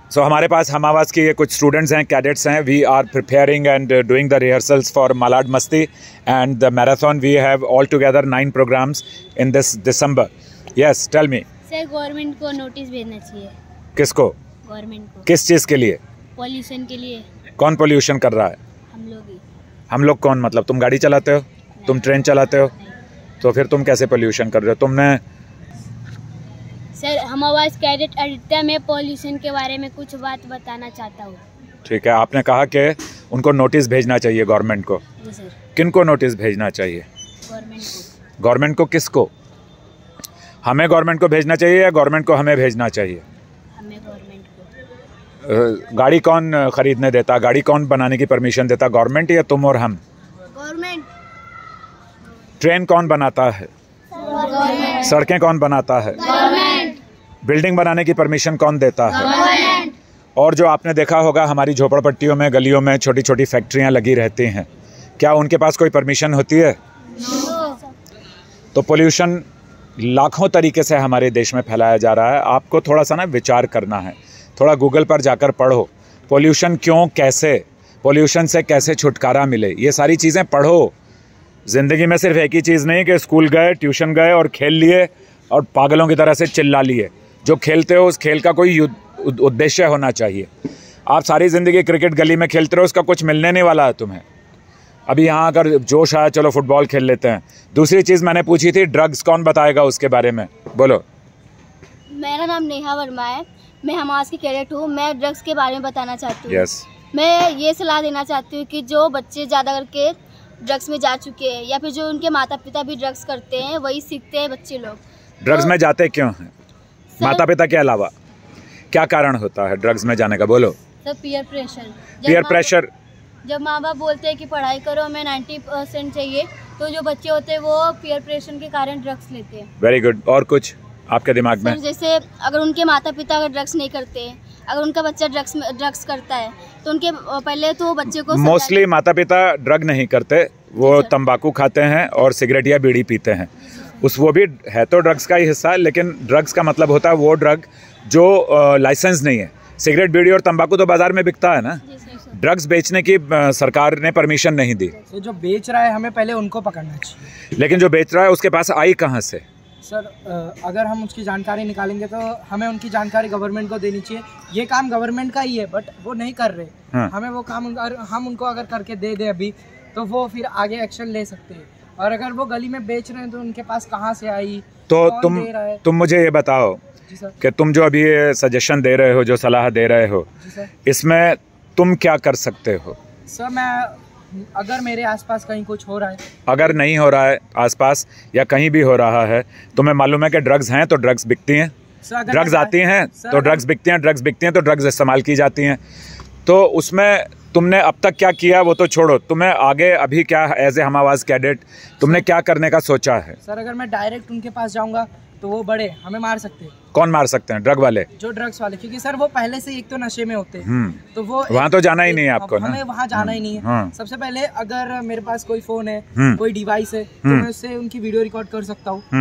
सो हमारे पास हम आवाज़ के कुछ स्टूडेंट्स हैं, कैडेट्स हैं. We are preparing and doing the rehearsals for Malad Masti and the marathon. We have all together 9 programs in this December. Yes, tell me. Sir, government को notice भेजना चाहिए. किसको? गवर्नमेंट को. किस चीज़ के लिए? पॉल्यूशन के लिए. कौन पॉल्यूशन कर रहा है? हम लोग ही. हम लोग कौन? मतलब तुम गाड़ी चलाते हो, तुम ट्रेन चलाते हो, तो फिर तुम कैसे पॉल्यूशन कर रहे हो? तुमने सर, हम आवाज़ कैडेट आदित्य में पॉल्यूशन के बारे में कुछ बात बताना चाहता हूँ. ठीक है, आपने कहा कि उनको नोटिस भेजना चाहिए गवर्नमेंट को. जी सर. किन को नोटिस भेजना चाहिए? गवर्नमेंट को. गवर्नमेंट को किसको? हमें गवर्नमेंट को भेजना चाहिए या गवर्नमेंट को हमें भेजना चाहिए? हमें गवर्नमेंट को. गाड़ी कौन खरीदने देता, गाड़ी कौन बनाने की परमिशन देता, गवर्नमेंट या तुम और हम? गवर्नमेंट. ट्रेन कौन बनाता है? गवर्नमेंट. सड़कें कौन बनाता है? गवर्नमेंट. बिल्डिंग बनाने की परमिशन कौन देता है? गवर्नमेंट. और जो आपने देखा होगा हमारी झोपड़पट्टियों में, गलियों में छोटी छोटी फैक्ट्रियां लगी रहती हैं, क्या उनके पास कोई परमिशन होती है? तो पोल्यूशन लाखों तरीके से हमारे देश में फैलाया जा रहा है. आपको थोड़ा सा ना विचार करना है, थोड़ा गूगल पर जाकर पढ़ो. पोल्यूशन क्यों, कैसे, पोल्यूशन से कैसे छुटकारा मिले, ये सारी चीज़ें पढ़ो. ज़िंदगी में सिर्फ एक ही चीज़ नहीं कि स्कूल गए, ट्यूशन गए और खेल लिए और पागलों की तरह से चिल्ला लिए. जो खेलते हो उस खेल का कोई उद्देश्य होना चाहिए. आप सारी ज़िंदगी क्रिकेट गली में खेलते रहो, उसका कुछ मिलने नहीं वाला है तुम्हें. अभी यहाँ अगर जोश आया, चलो फुटबॉल खेल लेते हैं. दूसरी चीज़ मैंने पूछी थी, ड्रग्स कौन बताएगा उसके बारे में? बोलो. मेरा नाम नेहा वर्मा है. मैं हमास की कैडेट हूँ. मैं ड्रग्स के बारे में बताना चाहती हूँ. यस. मैं ये सलाह देना चाहती हूँ कि जो बच्चे ज़्यादा करके ड्रग्स में जा चुके हैं या फिर जो उनके माता पिता भी ड्रग्स करते हैं, वही सीखते हैं बच्चे लोग. ड्रग्स में जाते क्यों हैं? माता पिता के अलावा क्या कारण होता है ड्रग्स में जाने का? बोलो. Sir, peer pressure. Peer pressure. जब माँ बाप बोलते हैं कि पढ़ाई करो, हमें 90% चाहिए, तो जो बच्चे होते हैं वो पीयर प्रेशर के कारण ड्रग्स लेते हैं. Very good. और कुछ आपके दिमाग में? सर, जैसे अगर उनके माता पिता अगर ड्रग्स नहीं करते, अगर उनका बच्चा ड्रग्स करता है, तो उनके पहले तो बच्चे को मोस्टली माता पिता ड्रग नहीं करते, वो तंबाकू खाते हैं और सिगरेट या बीड़ी पीते हैं. वो भी है तो ड्रग्स का ही हिस्सा, लेकिन ड्रग्स का मतलब होता है वो ड्रग जो लाइसेंस नहीं है. सिगरेट, बीड़ी और तंबाकू तो बाजार में बिकता है ना. ड्रग्स बेचने की सरकार ने परमिशन नहीं दी. तो जो बेच रहा है हमें पहले उनको पकड़ना चाहिए. लेकिन जो बेच रहा है उसके पास आई कहाँ से? सर, अगर हम उसकी जानकारी निकालेंगे तो हमें उनकी जानकारी गवर्नमेंट को देनी चाहिए. ये काम गवर्नमेंट का ही है, बट वो नहीं कर रहे. हाँ. हमें वो काम हम उनको अगर करके दे दे अभी, तो वो फिर आगे एक्शन ले सकते हैं. और अगर वो गली में बेच रहे हैं तो उनके पास कहाँ से आई, तो कौन तुम मुझे ये बताओ कि तुम जो अभी ये सजेशन दे रहे हो, जो सलाह दे रहे हो, इसमें तुम क्या कर सकते हो? सर, मैं अगर मेरे आसपास कहीं कुछ हो रहा है, अगर नहीं हो रहा है आसपास या कहीं भी हो रहा है, तुम्हें मालूम है कि ड्रग्स हैं तो ड्रग्स बिकती हैं, ड्रग्स आती हैं तो ड्रग्स बिकती हैं, ड्रग्स बिकती हैं तो ड्रग्स इस्तेमाल की जाती हैं. तो उसमें तुमने अब तक क्या किया वो तो छोड़ो, तुम्हें आगे अभी क्या, एज ए हम आवाज़ कैडेट, तुमने क्या करने का सोचा है? सर, अगर मैं डायरेक्ट उनके पास जाऊंगा तो वो बड़े हमें मार सकते हैं. कौन मार सकते हैं? ड्रग वाले? जो ड्रग्स वाले, क्योंकि सर वो पहले से एक तो नशे में होते हैं. तो वो वहाँ तो जाना ही नहीं है आपको ना. हमें वहाँ जाना ही नहीं है. हाँ. सबसे पहले अगर मेरे पास कोई फोन है, कोई डिवाइस है, तो मैं उससे उनकी वीडियो रिकॉर्ड कर सकता हूँ.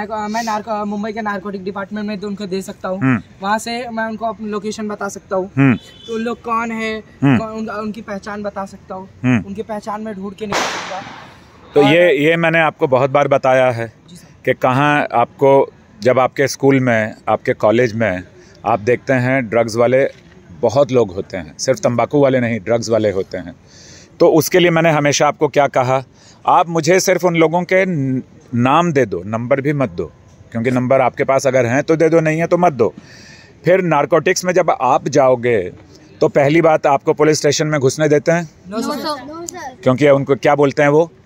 मैं मुंबई के नारकोटिक डिपार्टमेंट में तो उनको दे सकता हूँ. वहाँ से मैं उनको अपनी लोकेशन बता सकता हूँ, तो उन लोग कौन है, उनकी पहचान बता सकता हूँ. उनकी पहचान में ढूंढ के निकालूंगा. तो ये मैंने आपको बहुत बार बताया है कि कहाँ आपको, जब आपके स्कूल में, आपके कॉलेज में आप देखते हैं ड्रग्स वाले बहुत लोग होते हैं, सिर्फ तंबाकू वाले नहीं, ड्रग्स वाले होते हैं. तो उसके लिए मैंने हमेशा आपको क्या कहा, आप मुझे सिर्फ उन लोगों के नाम दे दो, नंबर भी मत दो, क्योंकि नंबर आपके पास अगर हैं तो दे दो, नहीं है तो मत दो. फिर नारकोटिक्स में जब आप जाओगे तो पहली बात, आपको पुलिस स्टेशन में घुसने देते हैं? No sir. क्योंकि उनको क्या बोलते हैं वो?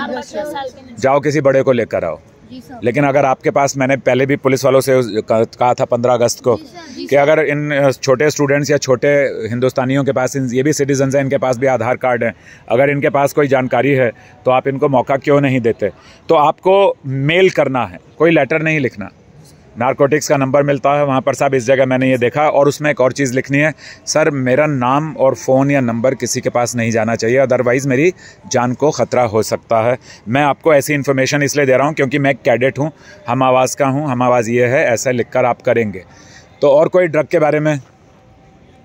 जाओ किसी बड़े को लेकर आओ. लेकिन अगर आपके पास, मैंने पहले भी पुलिस वालों से कहा था 15 अगस्त को कि अगर इन छोटे स्टूडेंट्स या छोटे हिंदुस्तानियों के पास, ये भी सिटीजन्स हैं, इनके पास भी आधार कार्ड है, अगर इनके पास कोई जानकारी है तो आप इनको मौका क्यों नहीं देते? तो आपको मेल करना है, कोई लेटर नहीं लिखना. नारकोटिक्स का नंबर मिलता है वहाँ पर, साहब इस जगह मैंने ये देखा, और उसमें एक और चीज़ लिखनी है, सर मेरा नाम और फ़ोन या नंबर किसी के पास नहीं जाना चाहिए, अदरवाइज़ मेरी जान को ख़तरा हो सकता है. मैं आपको ऐसी इन्फॉर्मेशन इसलिए दे रहा हूँ क्योंकि मैं कैडेट हूँ, हम आवाज़ का हूँ, हम आवाज़ ये है, ऐसा लिख कर आप करेंगे. तो और कोई ड्रग के बारे में?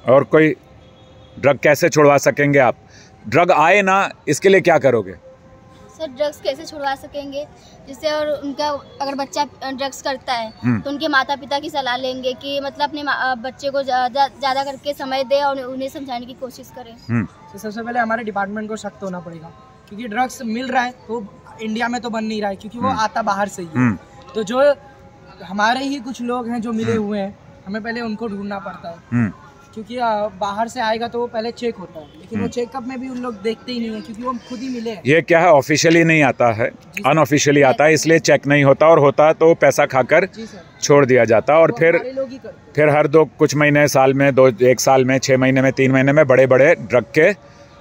और कोई ड्रग कैसे छुड़वा सकेंगे आप? ड्रग आए ना, इसके लिए क्या करोगे? सर ड्रग्स कैसे छुड़वा सकेंगे, जिससे और उनका अगर बच्चा ड्रग्स करता है तो उनके माता पिता की सलाह लेंगे कि मतलब अपने बच्चे को ज़्यादा करके समय दे और उन्हें समझाने की कोशिश करें। तो सबसे पहले हमारे डिपार्टमेंट को सख्त होना पड़ेगा, क्योंकि ड्रग्स मिल रहा है तो इंडिया में तो बन नहीं रहा है, क्योंकि वो आता बाहर से ही है। तो जो हमारे ही कुछ लोग हैं जो मिले हुए हैं, हमें पहले उनको ढूंढना पड़ता है, क्योंकि बाहर से आएगा तो वो पहले चेक होता है, लेकिन वो चेकअप में भी उन लोग देखते ही नहीं है, क्योंकि वो खुद ही मिले हैं। ये क्या है, ऑफिशियली नहीं आता है, अनऑफिशियली आता है, इसलिए चेक नहीं होता, और होता तो पैसा खाकर छोड़ दिया जाता। और फिर हर कुछ महीने, साल में, 1 साल में, 6 महीने में, 3 महीने में बड़े बड़े ड्रग के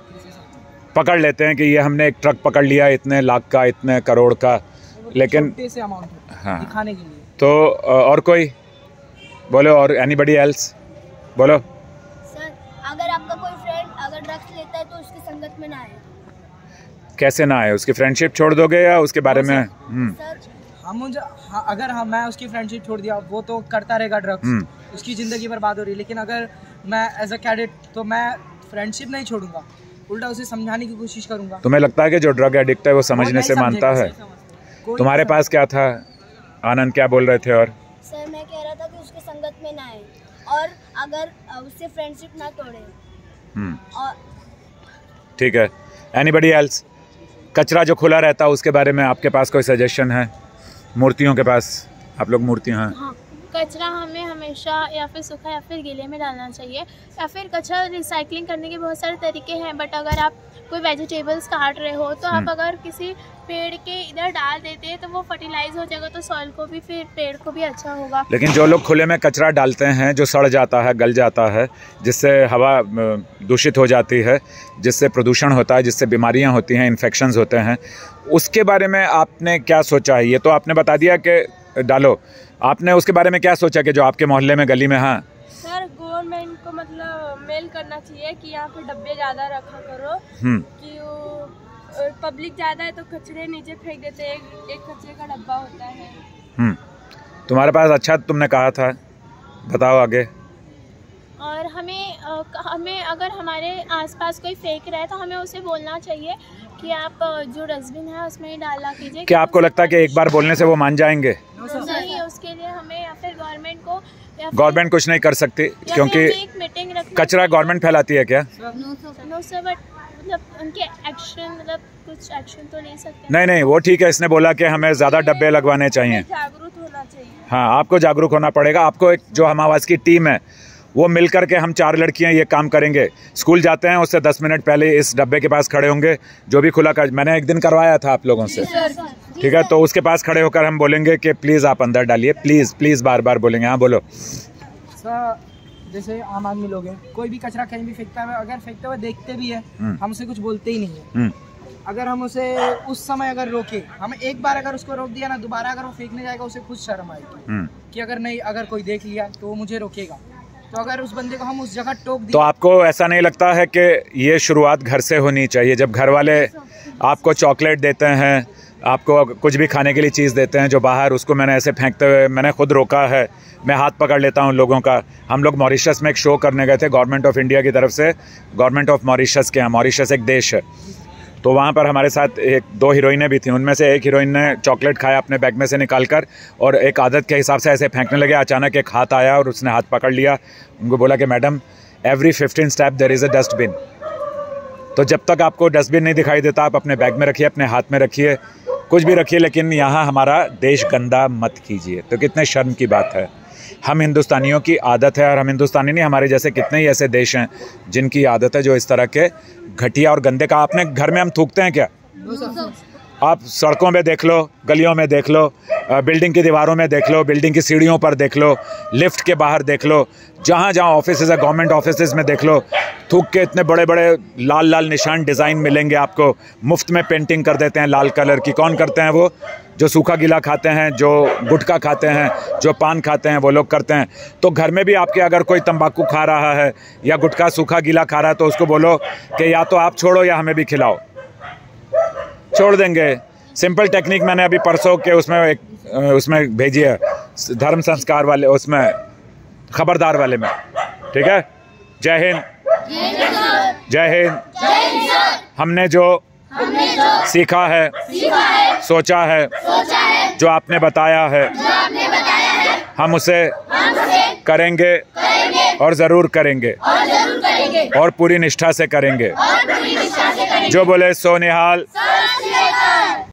पकड़ लेते हैं कि ये हमने एक ट्रक पकड़ लिया इतने लाख का, इतने करोड़ का, लेकिन हाँ दिखाने के लिए। तो और कोई बोलो, और एनीबडी एल्स बोलो। सर अगर आपका कोई फ्रेंड अगर ड्रग्स लेता है तो उसकी संगत में ना आए। कैसे ना आए? उसकी फ्रेंडशिप छोड़ दोगे या उसके बारे में? सर अगर मैं उसकी फ्रेंडशिप छोड़ दिया, वो तो करता रहेगा ड्रग्स, उसकी जिंदगी बर्बाद हो रही है। लेकिन अगर मैं एज अ कैडेट, तो मैं फ्रेंडशिप नहीं छोड़ूंगा, उल्टा उसे समझाने की कोशिश करूंगा। तुम्हें लगता है कि जो ड्रग एडिक्ट है वो समझने से मानता है? तुम्हारे पास क्या था आनंद, क्या बोल रहे थे? और सर मैं कह रहा था कि उसकी संगत में ना आए और अगर उससे फ्रेंडशिप ना तोड़े। और ठीक है, एनीबडी एल्स? कचरा जो खुला रहता है उसके बारे में आपके पास कोई सजेशन है? मूर्तियों के पास, आप लोग मूर्तियाँ हैं। हाँ, कचरा हमें हमेशा या फिर सूखा या फिर गीले में डालना चाहिए, या फिर कचरा रिसाइकलिंग करने के बहुत सारे तरीके हैं। बट अगर आप कोई वेजिटेबल्स काट रहे हो तो आप अगर किसी पेड़ के इधर डाल देते हैं तो वो फर्टिलाइज हो जाएगा, तो सॉइल को भी, फिर पेड़ को भी अच्छा होगा। लेकिन जो लोग खुले में कचरा डालते हैं, जो सड़ जाता है, गल जाता है, जिससे हवा दूषित हो जाती है, जिससे प्रदूषण होता है, जिससे बीमारियां होती हैं, इन्फेक्शंस होते हैं, उसके बारे में आपने क्या सोचा है? ये तो आपने बता दिया कि डालो, आपने उसके बारे में क्या सोचा कि जो आपके मोहल्ले में, गली में? हाँ सर, गवर्नमेंट को मतलब मेल करना चाहिए कि यहाँ पे डब्बे ज़्यादा रखा करो, कि पब्लिक ज़्यादा है तो कचरे नीचे फेंक देते हैं, एक कचरे का डब्बा होता है। तुम्हारे पास अच्छा तुमने कहा था, बताओ आगे। और हमें अगर हमारे आसपास कोई फेंक रहा है तो हमें उसे बोलना चाहिए कि आप जो डस्टबिन है उसमें ही डाला कीजिए। क्या आपको लगता है कि एक बार बोलने से वो मान जाएंगे? नहीं, उसके लिए हमें या फिर गवर्नमेंट कुछ नहीं कर सकती, क्योंकि कचरा गवर्नमेंट फैलाती है क्या? नो सर, बट मतलब उनके एक्शन, मतलब कुछ एक्शन तो ले सकते हैं। नहीं, वो ठीक है, इसने बोला कि हमें ज़्यादा डब्बे लगवाने चाहिए, जागरूक होना चाहिए। हाँ, आपको जागरूक होना पड़ेगा। आपको एक जो हम आवाज़ की टीम है, वो मिल कर के, हम 4 लड़कियां ये काम करेंगे। स्कूल जाते हैं उससे 10 मिनट पहले इस डब्बे के पास खड़े होंगे, जो भी खुला मैंने एक दिन करवाया था आप लोगों से, ठीक है? तो उसके पास खड़े होकर हम बोलेंगे कि प्लीज़ आप अंदर डालिए, प्लीज़ प्लीज़, बार बार बोलेंगे। हाँ बोलो। सर जैसे आम आदमी लोग हैं, कोई भी कचरा कहीं भी फेंकता है, अगर फेंकते हुए देखते भी है, हम उसे कुछ बोलते ही नहीं है। अगर हम उसे उस समय अगर रोके, हम एक बार अगर उसको रोक दिया ना, दोबारा अगर वो फेंकने जाएगा उसे खुद शर्म आएगी कि अगर कोई देख लिया तो वो मुझे रोकेगा। तो अगर उस बंदे को हम उस जगह टोक दिए, तो आपको ऐसा नहीं लगता है कि ये शुरुआत घर से होनी चाहिए? जब घर वाले आपको चॉकलेट देते हैं, आपको कुछ भी खाने के लिए चीज़ देते हैं जो बाहर, उसको मैंने ऐसे फेंकते हुए मैंने खुद रोका है, मैं हाथ पकड़ लेता हूँ लोगों का। हम लोग मॉरिशस में एक शो करने गए थे गवर्नमेंट ऑफ इंडिया की तरफ से, गवर्नमेंट ऑफ मॉरिशस के यहाँ, मॉरिशस एक देश है, तो वहाँ पर हमारे साथ 1-2 हीरोइनें भी थीं। उनमें से एक हीरोइन ने चॉकलेट खाया अपने बैग में से निकाल कर, और एक आदत के हिसाब से ऐसे फेंकने लगे। अचानक एक हाथ आया और उसने हाथ पकड़ लिया, उनको बोला कि madam, every 15 step there is a dustbin. तो जब तक आपको डस्टबिन नहीं दिखाई देता, आप अपने बैग में रखिए, अपने हाथ में रखिए, कुछ भी रखिए, लेकिन यहाँ हमारा देश गंदा मत कीजिए। तो कितने शर्म की बात है। हम हिंदुस्तानियों की आदत है, और हम हिंदुस्तानी नहीं, हमारे जैसे कितने ही ऐसे देश हैं जिनकी आदत है जो इस तरह के घटिया और गंदे का। आपने घर में हम थूकते हैं क्या? आप सड़कों में देख लो, गलियों में देख लो, बिल्डिंग की दीवारों में देख लो, बिल्डिंग की सीढ़ियों पर देख लो, लिफ्ट के बाहर देख लो, जहाँ जहाँ ऑफिस है, गवर्नमेंट ऑफिस में देख लो, थूक के इतने बड़े बड़े लाल लाल निशान डिज़ाइन मिलेंगे आपको। मुफ्त में पेंटिंग कर देते हैं लाल कलर की। कौन करते हैं? वो जो सूखा गीला खाते हैं, जो गुटखा खाते हैं, जो पान खाते हैं, वो लोग करते हैं। तो घर में भी आपके अगर कोई तंबाकू खा रहा है या गुटखा सूखा गीला खा रहा है, तो उसको बोलो कि या तो आप छोड़ो या हमें भी खिलाओ। छोड़ देंगे। सिंपल टेक्निक मैंने अभी परसों के उसमें भेजी है, धर्म संस्कार वाले, उसमें खबरदार वाले में, ठीक है? जय हिंद। जय हिंद। हमने जो सीखा है, सोचा है, जो आपने बताया है, हम उसे करेंगे और ज़रूर करेंगे और पूरी निष्ठा से करेंगे। जो बोले सो निहाल।